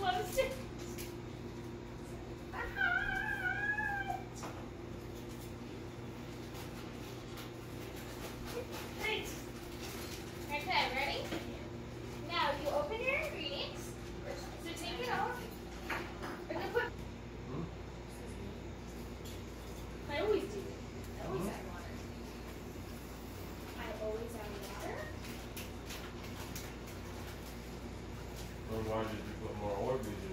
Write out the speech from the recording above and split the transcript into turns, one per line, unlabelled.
closed it. Great. Okay, ready? Now you open your ingredients. So take it off. And then put. I always do. I always add water. I always add water.
Well, why did you put more oil?